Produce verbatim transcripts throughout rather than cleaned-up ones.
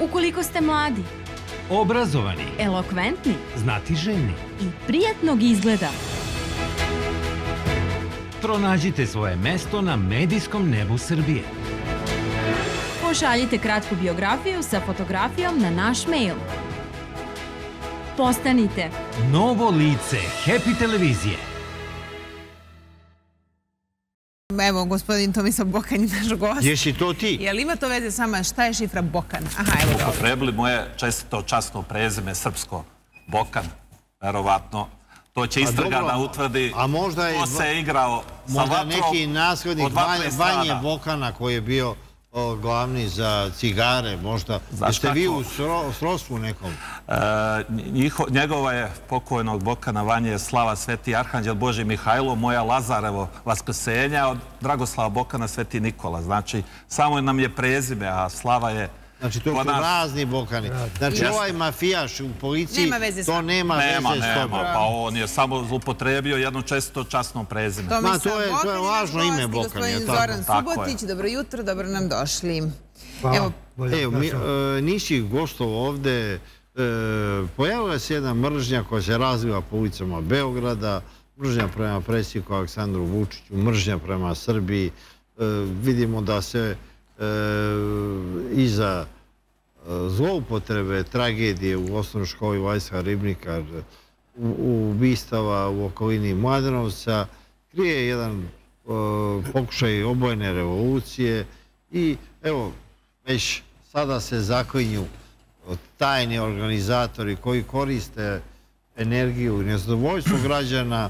Ukoliko ste mladi, obrazovani, elokventni, znatiželjni i prijatnog izgleda, pronađite svoje mesto na medijskom nebu Srbije. Pošaljite kratku biografiju sa fotografijom na naš mail. Postanite novo lice Happy televizije. Evo, gospodin Tomislav Bokan je naš gost. Jesi to ti? Jel ima to veze sama? Šta je šifra Bokan? Aha, evo ga. Upotrebili moje čestito časno prezime srpsko Bokan, verovatno. To će istraga da utvrdi ko se je igrao sa vatrom. Možda neki naslednik Vanje Bokana koji je bio glavni za cigare, možda. Jeste vi u srodstvu nekom? Njegova je pokojnog Bokana Vanje slava Sveti Arhanđel Bože Mihajlo, moja Lazarevo vaskrsenja, od Dragoslava Bokana Sveti Nikola. Znači, samo nam je prezime, a slava je... Znači, to su razni Bokani. Znači, ovaj mafijaš u policiji, to nema veze s tobom. Nema, nema. Pa on je samo zlupotrebio jedno često časno prezime. To je lažno ime Bokan. Gospodin Zoran Subotić, dobro jutro, dobro nam došli. Evo, nisi gostov ovde. Pojavila se jedna mržnja koja se razvila po ulicama Beograda, mržnja prema predsjedniku Aleksandru Vučiću, mržnja prema Srbiji. Vidimo da se iza zloupotrebe, tragedije u osnovnoj školi Vajsa Ribnikar, ubistava u okolini Mladenovca, krije jedan pokušaj obojene revolucije i evo, već sada se zaklinju tajni organizatori koji koriste energiju i nezadovoljstvo građana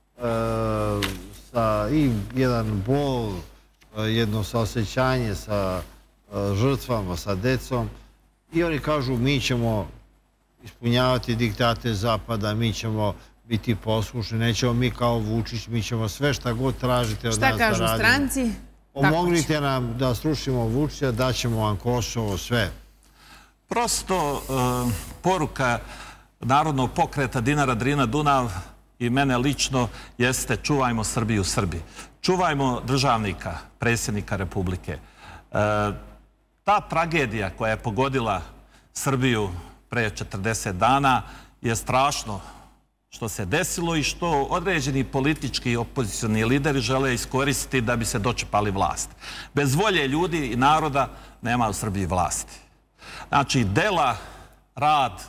i jedan bol, jedno saosećanje sa žrtvama, sa decom i oni kažu mi ćemo ispunjavati diktate Zapada, mi ćemo biti poslušni, nećemo mi kao Vučić, mi ćemo sve šta god tražite od nas da radimo. Šta kažu stranci? Pomognite nam da srušimo Vučića, daćemo vam Kosovo, sve. Prosto poruka Narodnog pokreta Dinara, Drina, Dunav i mene lično jeste čuvajmo Srbiju, Srbiji. Čuvajmo državnika, predsjednika Republike. Ta tragedija koja je pogodila Srbiju pre četrdeset dana je strašno što se desilo i što određeni politički i opozicioni lideri žele iskoristiti da bi se dočepali vlasti. Bez volje ljudi i naroda nema u Srbiji vlasti. Znači, dela, rad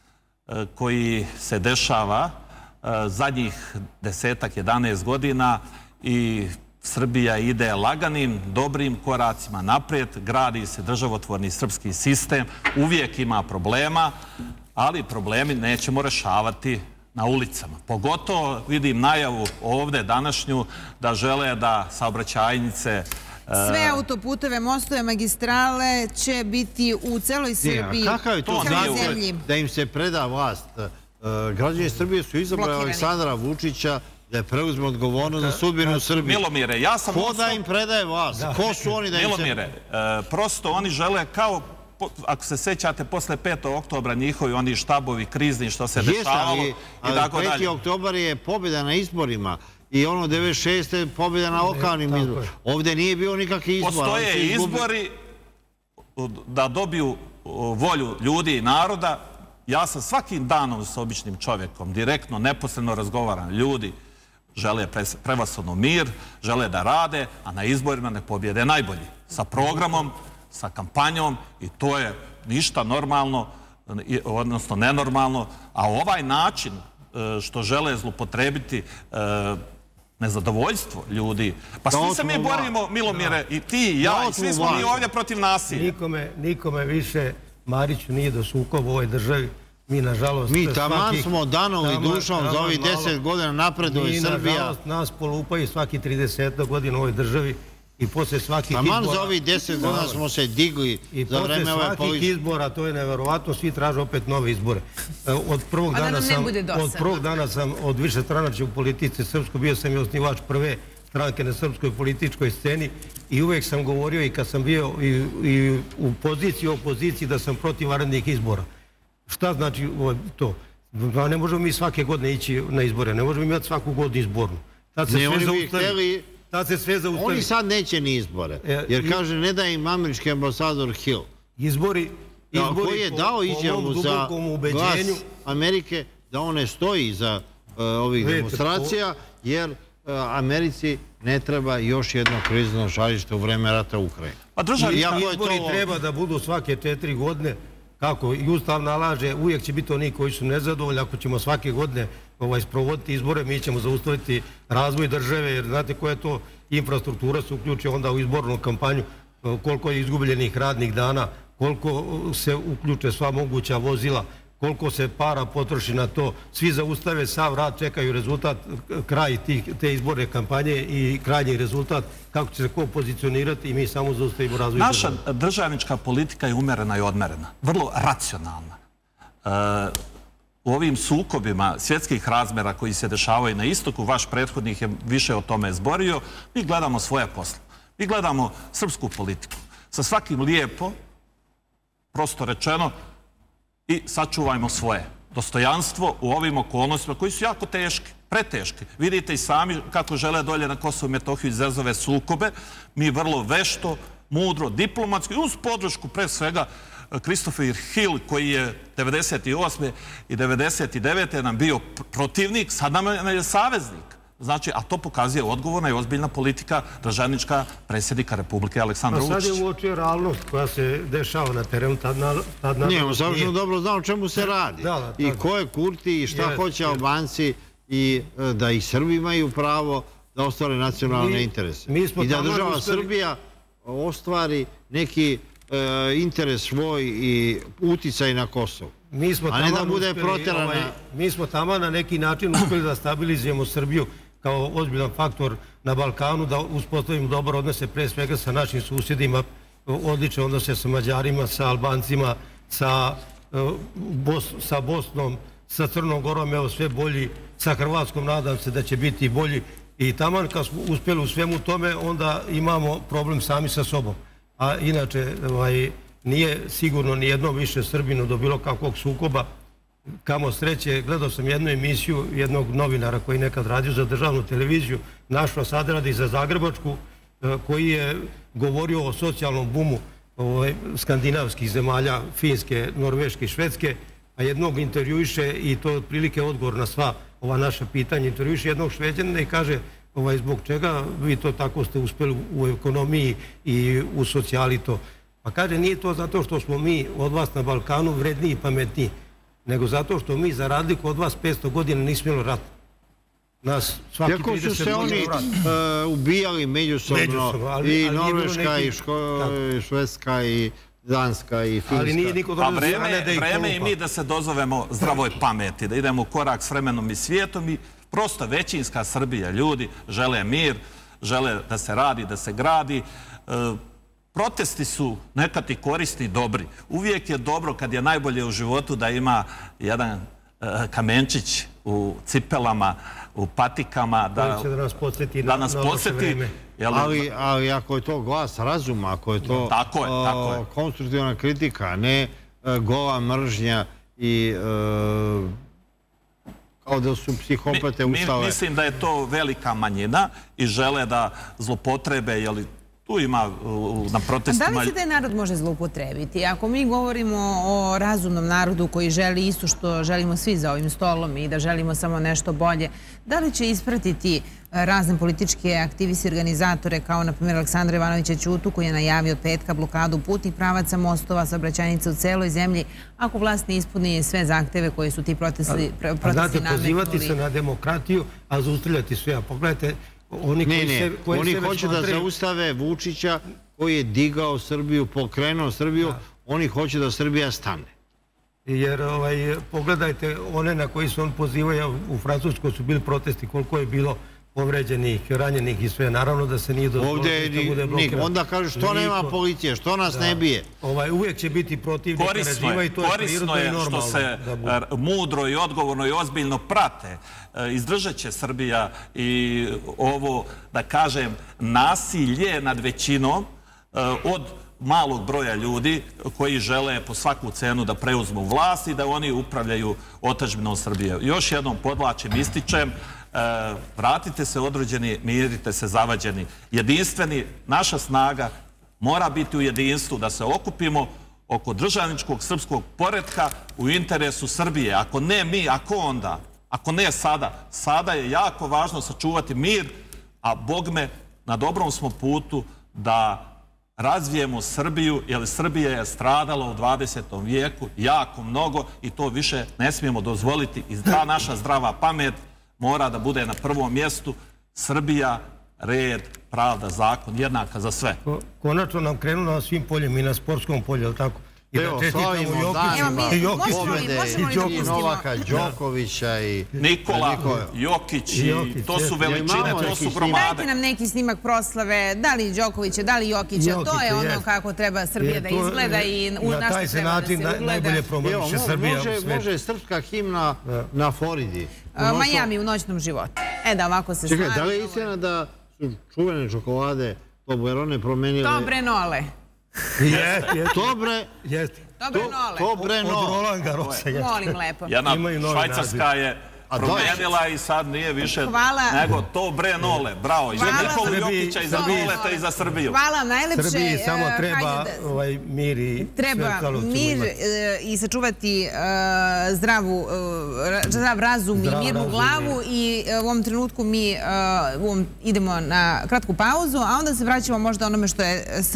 koji se dešava zadnjih desetak, jedanaest godina i Srbija ide laganim, dobrim koracima naprijed, gradi se državotvorni srpski sistem, uvijek ima problema, ali problemi nećemo rešavati na ulicama. Pogotovo vidim najavu ovde današnju da žele da saobraćajnice... Sve autoputeve, mostove, magistrale će biti u celoj Srbiji. Kakav je to zakon da im se preda vlast? Građani Srbije su izabrali Aleksandra Vučića da je preuzme odgovornost za sudbinu Srbije. Milomire, ja sam... Ko da im predaje vlast? Ko su oni da im se... Milomire, prosto oni žele kao, ako se sećate, posle petog oktobra njihovi oni štabovi krizni što se dešavalo i tako dalje. peti oktobar je pobjeda na izborima i ono devedeset šeste pobjeda na lokalnim izborima. Ovdje nije bilo nikakvih izbora. Postoje izbori da dobiju volju ljudi i naroda. Ja sam svakim danom s običnim čovjekom direktno, neposredno razgovaram. Ljudi žele prevashodno mir, žele da rade, a na izborima ne pobjede najbolji. Sa programom, sa kampanjom i to je ništa normalno, odnosno nenormalno. A ovaj način što žele zlupotrebiti nezadovoljstvo ljudi. Pa svi se mi borimo, Milomire, i ti i ja, i svi smo mi ovdje protiv nasilja. Nikome više Mariću nije do sukoba u ovoj državi. Mi, nažalost... Mi taman smo danom i dušom za ovih deset godina napreduje Srbija. Mi, nažalost, nas polupaju svaki trideset godina u ovoj državi i posle svakih izbora... Taman za ovih deset godina smo se digli za vreme ove politike. I posle svakih izbora, to je neverovatno, svi traže opet nove izbore. Od prvog dana sam... Od prvog dana sam od više stranača u politici srpskoj, bio sam i osnivač prve stranke na srpskoj političkoj sceni i uvek sam govorio i kad sam bio i u poziciji i opoziciji da sam protiv vanrednih izbora. Šta znači to? Ne možemo mi svake godine ići na izbore, ne možemo imati svaku godinu izbornu. Ne, oni bi htjeli... Tad se sve zaustavi. Oni sad neće ni izbore, jer kaže ne da im američki ambasador Hill. Izbori koji je dao izjavu za glas Amerike da on ne stoji za ovih demonstracija, jer Americi ne treba još jedno krizno žarište u vreme rata u Ukrajini. Pa državni izbori treba da budu svake četiri godine, kako i Ustav nalaže, uvijek će biti oni koji su nezadovoljni. Ako ćemo svake godine sprovoditi izbore, mi ćemo zaustaviti razvoj države, jer znate koja je to infrastruktura se uključi onda u izbornu kampanju, koliko je izgubljenih radnih dana, koliko se uključe sva moguća vozila, koliko se para potroši na to. Svi zaustave sav rad, čekaju rezultat, kraj te izborne kampanje i krajnji rezultat, kako će se ko pozicionirati i mi samo zaustavimo razvoj države. Naša državnička politika je umerena i odmerena, vrlo racionalna. U ovim sukobima svjetskih razmjera koji se dešavaju na istoku, vaš prethodnik je više o tome zborio, mi gledamo svoje posle. Mi gledamo srpsku politiku. Sa svakim lijepo, prosto rečeno, i sačuvajmo svoje dostojanstvo u ovim okolnostima koji su jako teški, preteški. Vidite i sami kako žele dolje na Kosovo i Metohiju izazove sukobe. Mi vrlo vešto, mudro, diplomatski, uz podršku pre svega Christopher Hill koji je devedeset osme i devedeset devete nam bio protivnik, sad nam je saveznik. Znači, a to pokazuje odgovorna i ozbiljna politika državnička predsjednika Republike Aleksandra Vučića. Sad je uočio realnost koja se dešava na terenu. Nije, on savršeno dobro znao o čemu se radi. I ko je Kurti i šta hoće Albanci i da i Srbi imaju pravo da ostvare nacionalne interese. I da država Srbija ostvari neki interes svoj i uticaj na Kosovo. A ne da bude proterana. Mi smo tamo na neki način uspjeli da stabilizujemo Srbiju kao ozbiljan faktor na Balkanu, da uspostavimo dobar odnose pre svega sa našim susjedima, odlične odnose sa Mađarima, sa Albancima, sa Bosnom, sa Crnom Gorom, evo sve bolji, sa Hrvatskom nadam se da će biti bolji. I tamo kad smo uspjeli u svemu tome, onda imamo problem sami sa sobom. A inače, nije sigurno ni jedno više Srbinu do bilo kakvog sukoba. Kamo sreće, gledao sam jednu emisiju jednog novinara koji nekad radio za državnu televiziju, našao sad radi za Zagrebačku, koji je govorio o socijalnom bumu skandinavskih zemalja, Finske, Norveške i Švedske, a jednog intervjuiše, i to je otprilike odgovor na sva ova naša pitanja, intervjuiše jednog Šveđanina i kaže zbog čega vi to tako ste uspjeli u ekonomiji i u socijali to. Pa kaže, nije to zato što smo mi od vas na Balkanu vredniji i pametniji, nego zato što mi za razliku od vas petsto godina nismo imali rat. Iako su se oni ubijali međusobno, i Norveška, i Švedska, i Danska, i Finska. A vreme i mi da se dozovemo zdravoj pameti, da idemo u korak s vremenom i svijetom i prosto većinska Srbija, ljudi žele mir, žele da se radi, da se gradi. Protesti su nekad i korisni i dobri. Uvijek je dobro kad je najbolje u životu da ima jedan kamenčić u cipelama, u patikama. Da će da nas podsjeti na loše vreme. Ali ako je to glas razuma, ako je to konstruktivna kritika, ne gola mržnja i kao da su psihopate ustale. Mislim da je to velika manjina i žele da zlopotrebe, jel tu ima na protestima... Da li se taj narod može zloupotrebiti? Ako mi govorimo o razumnom narodu koji želi isto što želimo svi za ovim stolom i da želimo samo nešto bolje, da li će ispratiti razne političke aktivisti i organizatore kao na primjer Aleksandra Ivanovića Ćutu koji je najavio od petka blokadu putnih pravaca, mostova, saobraćajnica u celoj zemlji ako vlast ne ispuni sve zahteve koje su ti protesti nametnuli? Znate, pozivati se na demokratiju, a zaustavljati sve. A pogledajte, Ne, ne, oni hoće da zaustave Vučića koji je digao Srbiju, pokrenuo Srbiju, oni hoće da Srbija stane. Jer pogledajte, one na koji se on pozivaju, u Francuskoj su bili protesti, koliko je bilo povređenih, ranjenih i sve. Naravno da se nije dozvolilo da bude blokiran. Onda kažu što nema policije, što nas ne bije. Uvijek će biti protivnika režima i to je prirodno i normalno. Korisno je što se mudro i odgovorno i ozbiljno prate. Izdržat će Srbija i ovo, da kažem, nasilje nad većinom od malog broja ljudi koji žele po svaku cenu da preuzmu vlast i da oni upravljaju otadžbinom Srbije. Još jednom podvlačim, ističem, vratite se određeni, mirite se zavađeni. Jedinstveni, naša snaga mora biti u jedinstvu, da se okupimo oko državničkog srpskog poretka u interesu Srbije. Ako ne mi, ako onda? Ako ne sada? Sada je jako važno sačuvati mir, a bogme, na dobrom smo putu da razvijemo Srbiju, jer Srbija je stradala u dvadesetom vijeku jako mnogo i to više ne smijemo dozvoliti. I ta naša zdrava pamet mora da bude na prvom mjestu. Srbija, red, pravda, zakon, jednaka za sve. Konačno nam krenulo na svim poljima i na sportskom polju, je li tako? Evo, slavimo danima pobjede i Novaka Đokovića i Nikola Jokić, to su veličine, to su gromade. Dajte nam neki snimak proslave, da li Đokovića, da li Jokića, to je ono kako treba Srbija da izgleda i u na što treba da se ugleda. Najbolje promoviše Srbija u svijetu. Može srpska himna na Floridi. Majami u noćnom životu. E da ovako se slavi. Čekaj, da li je istina da su čuvene čokolade Toblerone promenili? Tobrenole. Tobre, Tobrenole. Tobrenole. Od Rolanga Rosa. Molim lepo. Jedna švajcarska je promenila i sad nije više nego Tobrenole. Bravo. I za Nikolu Jokića, i za Noleta, i za Srbiju. Hvala najlepše. Srbiji samo treba mir i treba mir i sačuvati zdrav razum i mirnu glavu i u ovom trenutku mi idemo na kratku pauzu, a onda se vraćamo možda onome što je